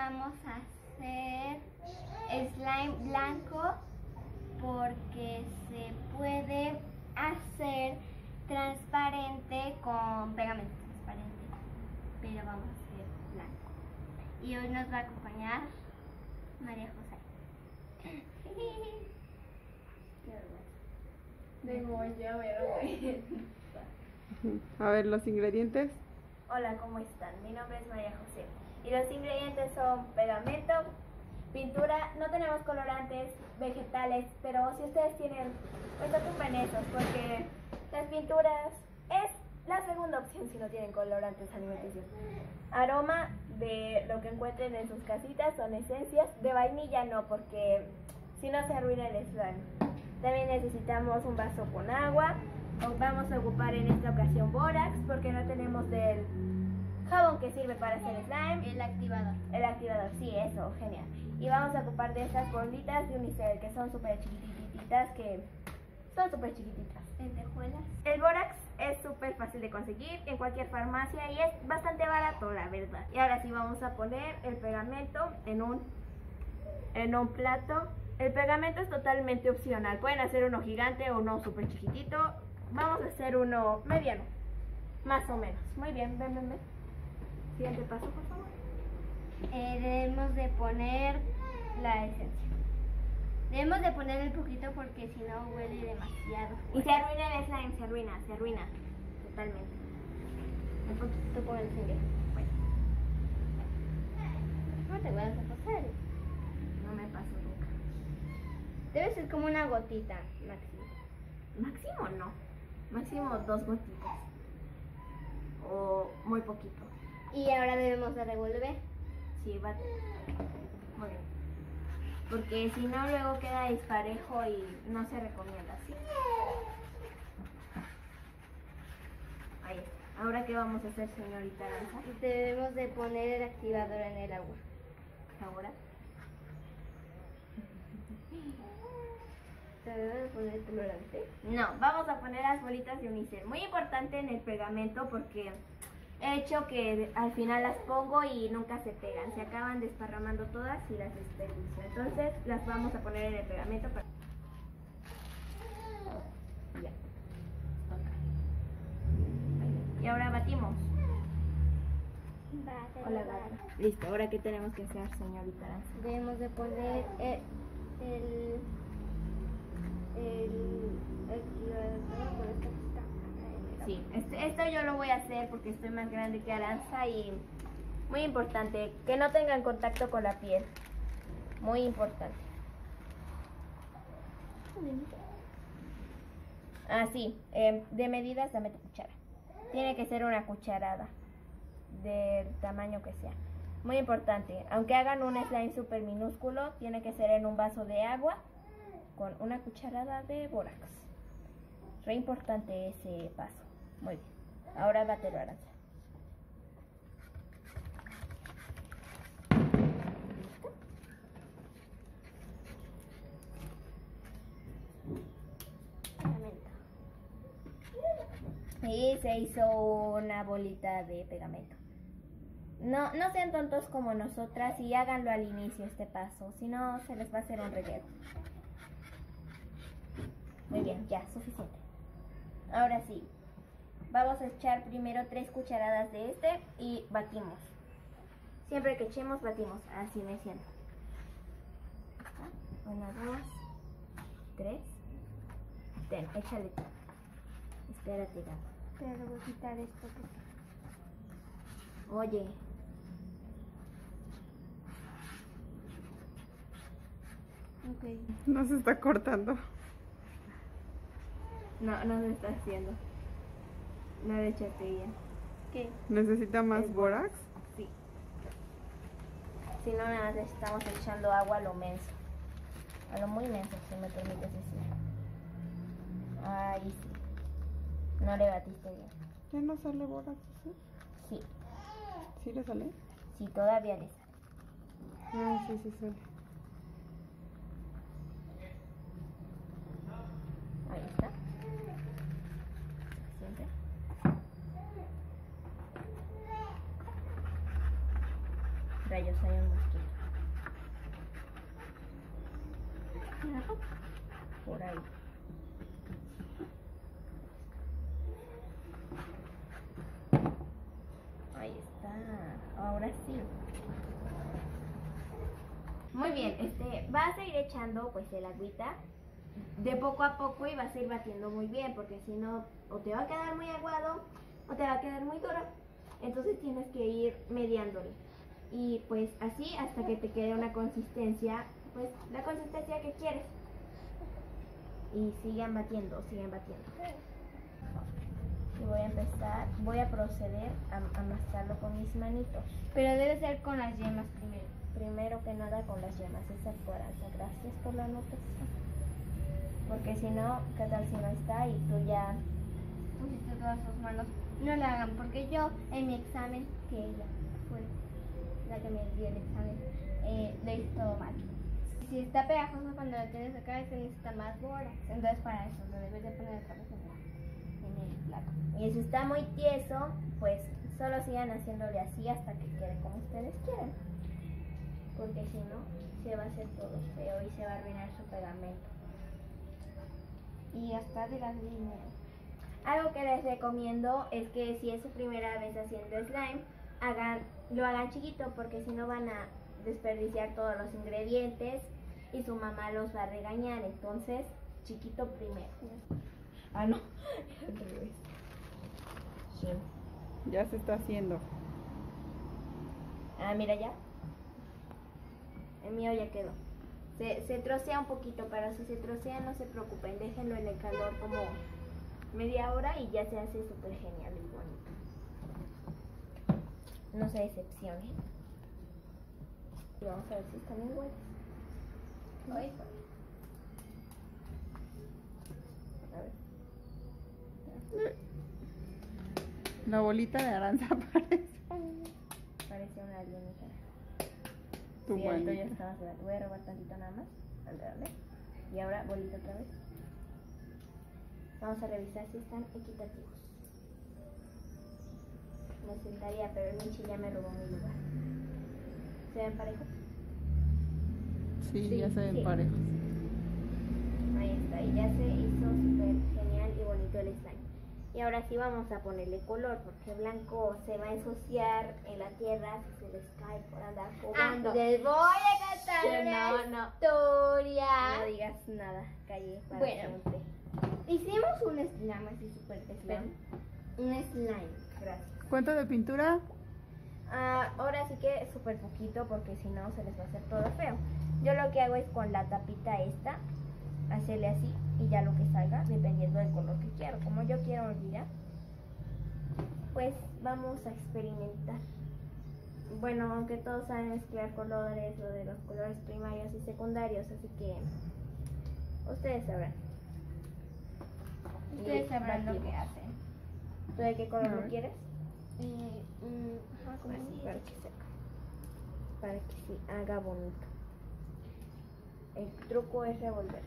vamos a hacer slime blanco porque se puede hacer transparente con pegamento transparente, pero vamos a hacer blanco. Y hoy nos va a acompañar María José. A ver, los ingredientes. Hola, ¿cómo están? Mi nombre es María José y los ingredientes son pegamento, pintura, no tenemos colorantes, vegetales, pero si ustedes tienen, pues ocupen esos porque las pinturas es la segunda opción si no tienen colorantes alimenticios. Aroma de lo que encuentren en sus casitas son esencias, de vainilla no porque si no se arruina el slime. También necesitamos un vaso con agua. Vamos a ocupar en esta ocasión bórax porque no tenemos del jabón que sirve para hacer slime. El activador. El activador, sí, eso, genial. Y vamos a ocupar de estas bolitas de unicel que son súper chiquititas, Lentejuelas. El bórax es súper fácil de conseguir en cualquier farmacia y es bastante barato, la verdad. Y ahora sí vamos a poner el pegamento en un plato. El pegamento es totalmente opcional. Pueden hacer uno gigante o uno súper chiquitito. Vamos a hacer uno mediano, más o menos. Muy bien, ven. Siguiente paso, por favor. Debemos de poner la esencia. Debemos de poner el poquito porque si no huele demasiado fuerte. Y se arruina el slime, se arruina. Totalmente. Un poquito con el sangre. Bueno. No te vas a pasar. No me paso nunca. Debe ser como una gotita, máximo. Máximo no. Máximo 2 gotitas. O muy poquito. Y ahora debemos de revolver. Sí, va. Muy bien. Porque si no luego queda disparejo y no se recomienda así. Ahí está. Ahora qué vamos a hacer, señorita Aranza. Debemos de poner el activador en el agua. Ahora. Debemos de poner el colorante. No, vamos a poner las bolitas de unicel. Muy importante en el pegamento porque he hecho que al final las pongo y nunca se pegan. Se acaban desparramando todas y las desperdicio. Entonces las vamos a poner en el pegamento para... Ya. Y ahora batimos. Hola, gata. Listo, ahora qué tenemos que hacer, señorita Aranza. Debemos de poner el Sí, esto yo lo voy a hacer porque estoy más grande que Aranza y muy importante, que no tengan contacto con la piel. Muy importante. Sí, de medidas dame tu cuchara. Tiene que ser una cucharada del tamaño que sea. Muy importante, aunque hagan un slime súper minúsculo, tiene que ser en un vaso de agua con una cucharada de bórax. Re importante ese paso. Muy bien. Ahora bátelo, Aranza. pegamento. Y se hizo una bolita de pegamento. No sean tontos como nosotras y háganlo al inicio este paso, si no se les va a hacer un reguero. Muy bien, ya, suficiente. Ahora sí, vamos a echar primero 3 cucharadas de este y batimos. Siempre que echemos, batimos. Así me siento. 1, 2, 3. Ten, échale tú. Espérate, gato. Pero voy a quitar esto. Oye. Ok. No se está cortando. No se está haciendo. No le echaste bien. ¿Qué? ¿Necesita más El bórax? Sí. Si no, nada más le estamos echando agua a lo menso. A lo muy menso, si me permites decir. Ahí sí. No le batiste bien. ¿Ya no sale bórax? ¿Sí? Sí. ¿Sí le sale? Sí, todavía le sale. Ah, sí, sí sale. Ahí está. Suficiente. Rayos, hay un mosquito. Por ahí. Ahí está. Ahora sí. Muy bien, vas a ir echando pues el agüita de poco a poco y vas a ir batiendo muy bien, porque si no, o te va a quedar muy aguado o te va a quedar muy duro. Entonces tienes que ir mediándole. Y pues así hasta que te quede una consistencia, pues la consistencia que quieres. Y sigan batiendo, sigan batiendo. Y voy a proceder a amasarlo con mis manitos. Pero debe ser con las yemas primero. Primero que nada con las yemas, exacto, Aranza. Gracias por la anotación. Porque si no, ¿qué tal si no está y tú ya Pusiste todas tus manos. No la hagan, porque yo en mi examen, que ella fue la que me dio el examen, lo hice todo mal. Si está pegajoso cuando lo tienes acá, se necesita más borax. Entonces para eso lo debes de poner otra vez en el plato. Y si está muy tieso, pues solo sigan haciéndole así hasta que quede como ustedes quieran. Porque si no, se va a hacer todo feo y se va a arruinar su pegamento. Y hasta de las líneas. Algo que les recomiendo es que si es su primera vez haciendo slime, lo hagan chiquito, porque si no van a desperdiciar todos los ingredientes y su mamá los va a regañar. Entonces, chiquito primero. Ah, no. Sí. Ya se está haciendo. Ah, mira ya. El mío ya quedó. Se trocea un poquito, pero si se trocea no se preocupen, déjenlo en el calor como media hora y ya se hace súper genial y bonito. No se decepcionen. Y vamos a ver si están iguales. Ay, a ver. La bolita de Aranza parece. Parece una alienita. Tu Sí, el tuyo manita. está más grande. Voy a robar tantito nada más. Dale. Y ahora bolita otra vez. Vamos a revisar si están equitativos. Me sentaría, pero el Michi ya me robó mi lugar. ¿Se ven parejos? Sí, Sí, ya se ven sí. parejos. Ahí está. Y ya se hizo súper genial y bonito el slime. Y ahora sí vamos a ponerle color, porque blanco se va a ensuciar en la tierra si se les cae por andar jugando. Les voy a contar No, una no. historia. No digas nada, calle para Bueno. siempre. Hicimos un slime así súper slime. Un slime. Gracias. ¿Cuánto de pintura? Ahora sí que súper poquito, porque si no se les va a hacer todo feo. Yo lo que hago es con la tapita esta, hacerle así y ya lo que salga, dependiendo del color que quiero. Como yo quiero olvidar, pues vamos a experimentar. Bueno, aunque todos saben mezclar colores, lo de los colores primarios y secundarios, así que ustedes sabrán. Ustedes sabrán lo batimos. que hacen. ¿Tú de qué color A lo ver. quieres? Como Así, así. para que se haga bonito. El truco es revolver.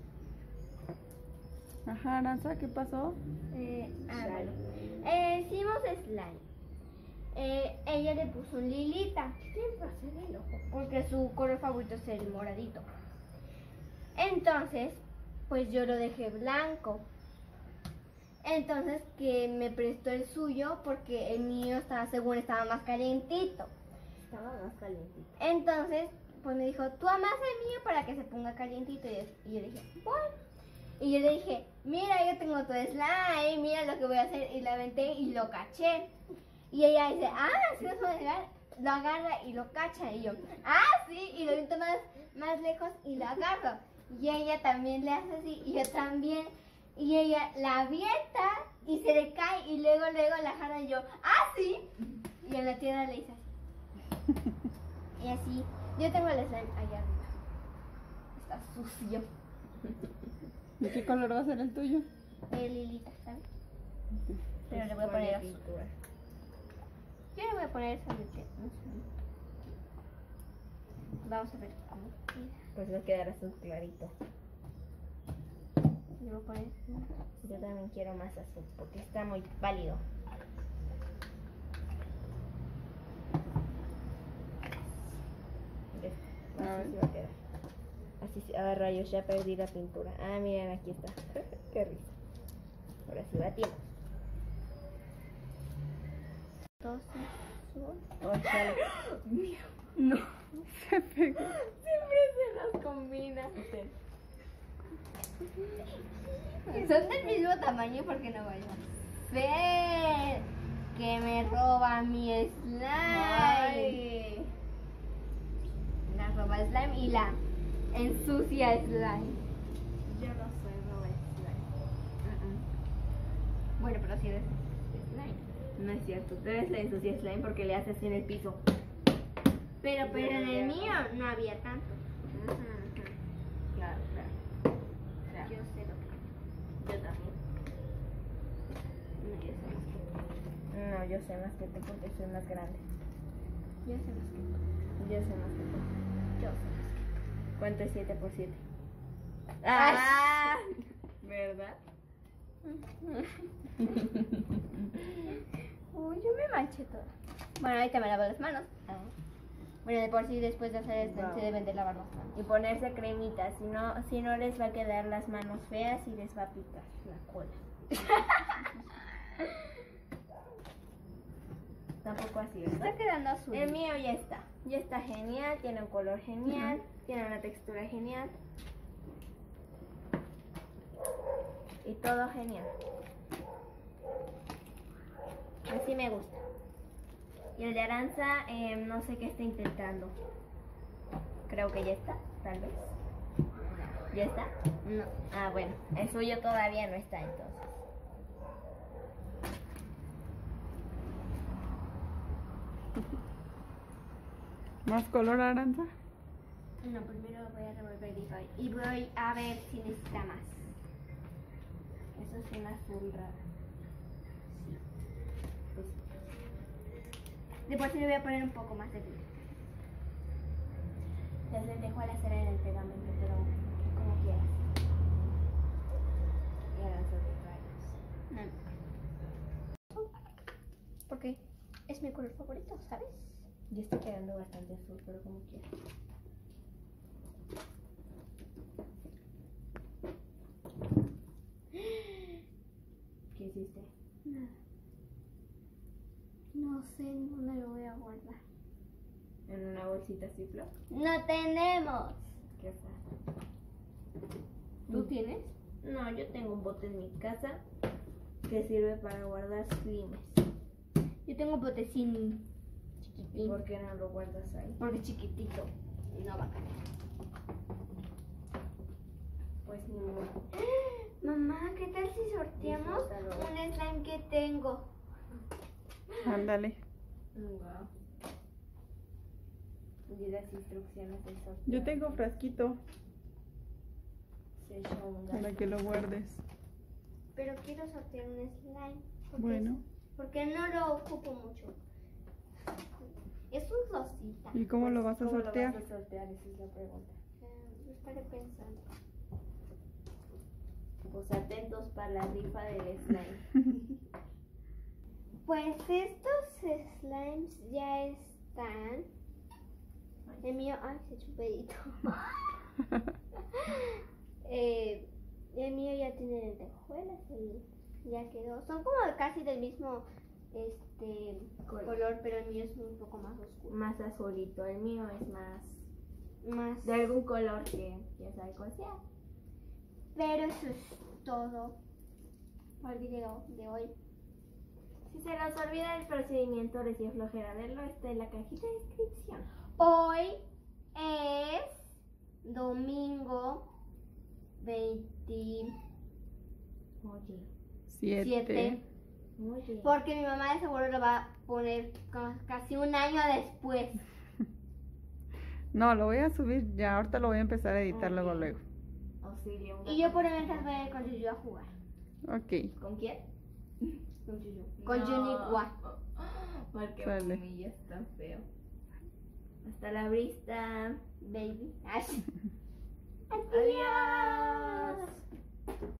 Ajá, Aranza, ¿qué pasó? Dale. Bueno. Hicimos slime. Ella le puso un lilita. ¿Qué tiene que hacer el ojo? Porque su color favorito es el moradito. Entonces, pues yo lo dejé blanco. Entonces que me prestó el suyo porque el mío estaba, según estaba más calientito. Estaba más calientito. Entonces, pues me dijo, tú amas el mío para que se ponga calientito. Y yo dije, bueno. Y yo le dije, mira, yo tengo tu slime, mira lo que voy a hacer. Y la aventé y lo caché. Y ella dice, sí, eso es legal. Lo agarra y lo cacha. Y yo, sí. Y lo aviento más lejos y lo agarro. Y ella también le hace así. Y yo también. Y ella la avienta y se le cae. Y luego la jala y yo, sí. Y en la tierra le hice así. Y así. Yo tengo el slime allá arriba. Está sucio. ¿De qué color va a ser el tuyo? Lilita, ¿sabes? Pero le voy a poner azul. pintura. Yo le voy a poner esa leche. Vamos a ver cómo queda. Pues va a quedar azul clarito. Le voy a poner. Yo también quiero más azul porque está muy pálido. Así se va a quedar. Así se... Ah, rayos, ya perdí la pintura. Ah, miren, aquí está. Qué risa. Ahora sí batimos. Entonces, Ojalá. no. Se pegó. Siempre se las combina. Son del mismo tamaño porque no vaya a ser que me roba mi slime. Ay. La roba slime y la ensucia slime. Yo no soy roba slime. Bueno, pero si eres slime. No es cierto, tú eres la ensucia slime porque le haces en el piso. Pero en el mío no había tanto. Claro. Yo sé lo que. Yo también. No, yo sé más que No, yo sé más que tú porque soy más grande. tú. Yo sé más que tú. Yo sé más que tú. Yo sé más que tú. ¿Cuánto es 7 por 7? ¡Ah! ¿Verdad? Uy, yo me manché toda. Bueno, ahorita me lavo las manos. Bueno, de por sí después de hacer esto Wow. se deben de lavar las manos. Y ponerse cremita, si no les va a quedar las manos feas y les va a picar la cola. Tampoco así, ¿verdad? Está quedando azul. El mío ya está genial, tiene un color genial, tiene una textura genial. Y todo genial. Así me gusta. Y el de Aranza, no sé qué está intentando. Creo que ya está, tal vez. ¿Ya está? No. Ah, bueno, el suyo todavía no está entonces. ¿Más color, Aranza? No, primero voy a revolver y voy a ver si necesita más. Eso es un azul raro. Pues, De por sí le voy a poner un poco más de glitter. les dejo la cera en el pegamento, pero como quieras. Y ahora sobre rayos. No. Porque es mi color favorito, ¿sabes? Yo estoy quedando bastante azul, pero como quieras. ¿Qué hiciste? Nada. No sé en dónde lo voy a guardar. ¿En una bolsita Ziploc? No tenemos. ¿Qué pasa? ¿Tú tienes? No, yo tengo un bote en mi casa que sirve para guardar slimes. Yo tengo un botecín ¿Y chiquitín. por qué no lo guardas ahí? Porque es chiquitito. Y no va a caer. Pues ni modo. Mamá, ¿qué tal si sorteamos Disfrútalo. un slime que tengo? Ándale. Wow. Y las instrucciones del sorteo. Yo tengo frasquito Se echó un para gasto. que lo guardes. Pero quiero sortear un slime. Bueno. Porque no lo ocupo mucho. Es un rosita. ¿Y cómo lo vas a ¿Cómo sortear? lo vas a sortear? Esa es la pregunta. Lo estaré pensando. Pues atentos para la rifa del slime. Pues estos slimes ya están. El mío, ay, se echó un pedito. El mío ya tiene lentejuelas y ya quedó. Son como casi del mismo color, pero el mío es un poco más oscuro. Más azulito. El mío es más Más. de algún color que ya sabe cuál sea. Pero eso es todo por el video de hoy. Si se les olvida el procedimiento, les dio flojera verlo, está en la cajita de descripción. Hoy es domingo 27. Oye, 7. oye. Porque mi mamá de seguro lo va a poner casi un año después. No, lo voy a subir ya. Ahorita lo voy a empezar a editar Ok. luego. Auxilio. Y yo por el mientras voy a ir con Yuyu a jugar. Ok. ¿Con quién? Con Yuyu. Con Yuniqua. Porque Sale. mí ya está feo. Hasta la vista. Baby. Ay. Adiós.